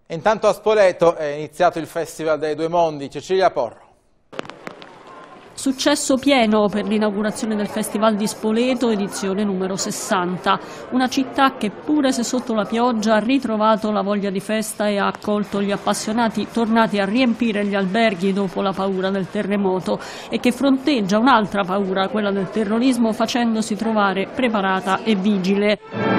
E intanto a Spoleto è iniziato il Festival dei Due Mondi. Cecilia Porro. Successo pieno per l'inaugurazione del Festival di Spoleto, edizione numero 60. Una città che, pure se sotto la pioggia, ha ritrovato la voglia di festa e ha accolto gli appassionati tornati a riempire gli alberghi dopo la paura del terremoto e che fronteggia un'altra paura, quella del terrorismo, facendosi trovare preparata e vigile.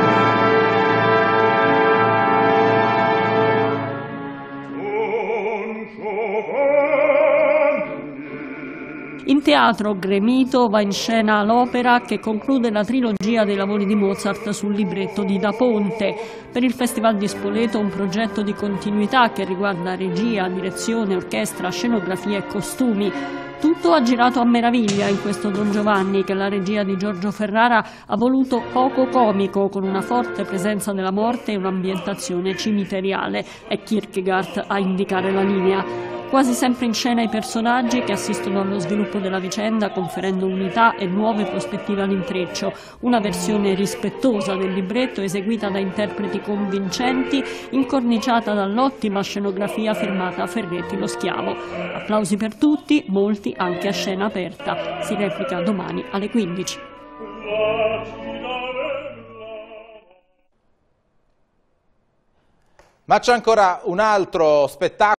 In teatro gremito va in scena l'opera che conclude la trilogia dei lavori di Mozart sul libretto di Da Ponte. Per il Festival di Spoleto un progetto di continuità che riguarda regia, direzione, orchestra, scenografia e costumi. Tutto ha girato a meraviglia in questo Don Giovanni che la regia di Giorgio Ferrara ha voluto poco comico, con una forte presenza della morte e un'ambientazione cimiteriale. È Kierkegaard a indicare la linea. Quasi sempre in scena i personaggi che assistono allo sviluppo della vicenda, conferendo unità e nuove prospettive all'intreccio. Una versione rispettosa del libretto eseguita da interpreti convincenti, incorniciata dall'ottima scenografia firmata Ferretti lo Schiavo. Applausi per tutti, molti anche a scena aperta. Si replica domani alle 15. Ma c'è ancora un altro spettacolo.